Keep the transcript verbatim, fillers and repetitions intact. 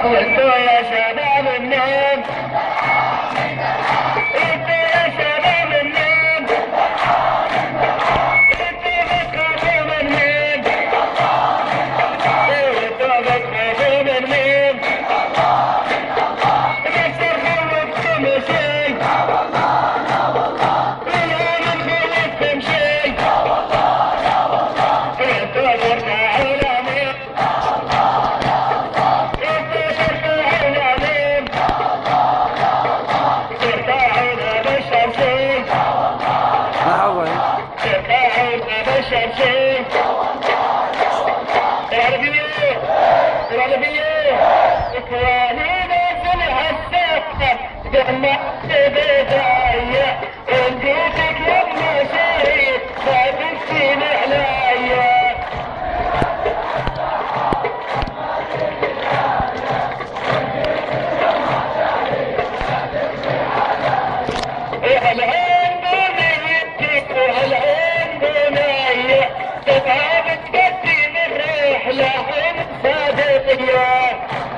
انتوا يا شباب النوم، انتوا يا شباب النوم، انتوا بتخافوا من مين؟ انتوا بتخافوا من مين؟ بس نخوفكم شي، ولا نخوفكم شي، انتوا ترجعوا لمين؟ الغربية الغربية إخوانينا في الحساسة جمعة بداية انجوتك لما شيت ما تنسين عليا العين بنيتك والعين بنية تبغى بتقدم الرحلة صادقية